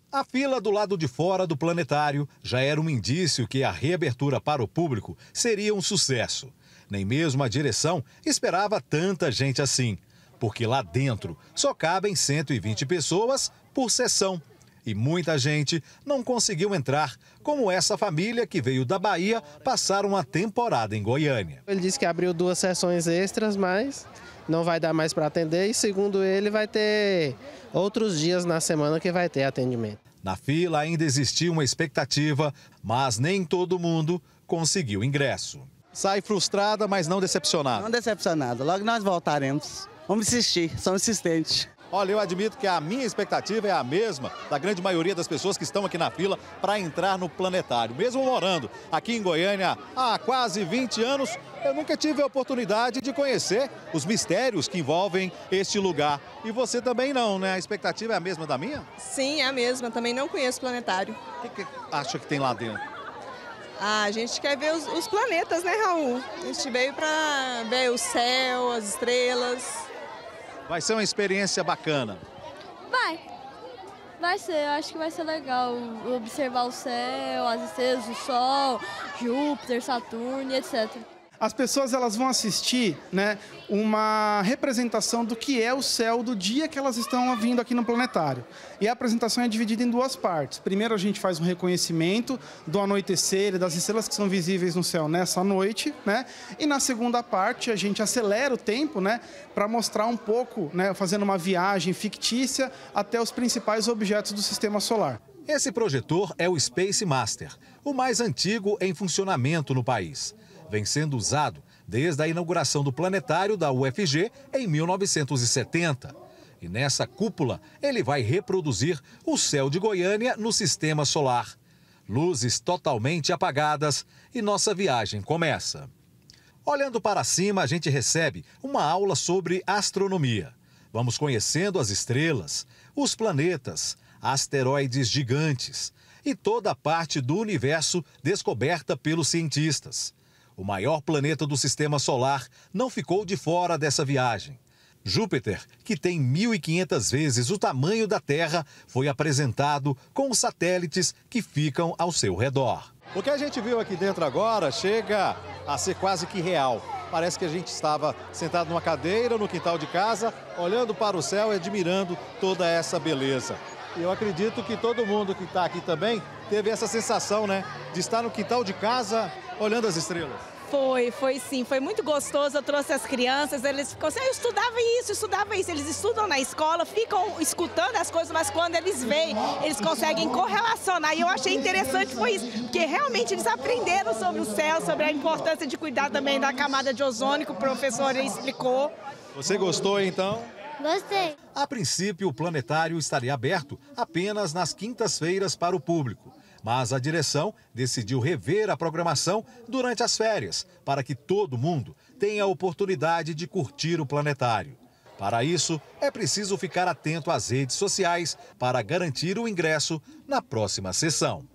A fila do lado de fora do planetário já era um indício que a reabertura para o público seria um sucesso. Nem mesmo a direção esperava tanta gente assim, porque lá dentro só cabem 120 pessoas por sessão. E muita gente não conseguiu entrar, como essa família que veio da Bahia passar uma temporada em Goiânia. Ele disse que abriu 2 sessões extras, mas não vai dar mais para atender e, segundo ele, vai ter outros dias na semana que vai ter atendimento. Na fila ainda existia uma expectativa, mas nem todo mundo conseguiu ingresso. Sai frustrada, mas não decepcionada. Não decepcionada. Logo nós voltaremos. Vamos insistir, somos insistentes. Olha, eu admito que a minha expectativa é a mesma da grande maioria das pessoas que estão aqui na fila para entrar no planetário. Mesmo morando aqui em Goiânia há quase 20 anos, eu nunca tive a oportunidade de conhecer os mistérios que envolvem este lugar. E você também não, né? A expectativa é a mesma da minha? Sim, é a mesma. Também não conheço o planetário. O que acha que tem lá dentro? A gente quer ver os planetas, né, Raul? A gente veio para ver o céu, as estrelas. Vai ser uma experiência bacana. Vai ser, eu acho que vai ser legal observar o céu, as estrelas, o Sol, Júpiter, Saturno, etc. As pessoas elas vão assistir, né, uma representação do que é o céu do dia que elas estão vindo aqui no planetário. E a apresentação é dividida em 2 partes. Primeiro a gente faz um reconhecimento do anoitecer e das estrelas que são visíveis no céu nessa noite, né? E na segunda parte a gente acelera o tempo, né, para mostrar um pouco, né, fazendo uma viagem fictícia até os principais objetos do sistema solar. Esse projetor é o Space Master, o mais antigo em funcionamento no país. Vem sendo usado desde a inauguração do planetário da UFG em 1970. E nessa cúpula, ele vai reproduzir o céu de Goiânia no sistema solar. Luzes totalmente apagadas e nossa viagem começa. Olhando para cima, a gente recebe uma aula sobre astronomia. Vamos conhecendo as estrelas, os planetas, asteroides gigantes e toda a parte do universo descoberta pelos cientistas. O maior planeta do sistema solar não ficou de fora dessa viagem. Júpiter, que tem 1.500 vezes o tamanho da Terra, foi apresentado com os satélites que ficam ao seu redor. O que a gente viu aqui dentro agora chega a ser quase que real. Parece que a gente estava sentado numa cadeira no quintal de casa, olhando para o céu e admirando toda essa beleza. E eu acredito que todo mundo que está aqui também teve essa sensação, né, de estar no quintal de casa olhando as estrelas. Foi sim, foi muito gostoso. Eu trouxe as crianças, eles ficam assim, eu estudava isso. Eles estudam na escola, ficam escutando as coisas, mas quando eles veem, eles conseguem correlacionar. E eu achei interessante foi isso, porque realmente eles aprenderam sobre o céu, sobre a importância de cuidar também da camada de ozônio, que o professor explicou. Você gostou, então? Gostei. A princípio, o planetário estaria aberto apenas nas quintas-feiras para o público. Mas a direção decidiu rever a programação durante as férias, para que todo mundo tenha a oportunidade de curtir o planetário. Para isso, é preciso ficar atento às redes sociais para garantir o ingresso na próxima sessão.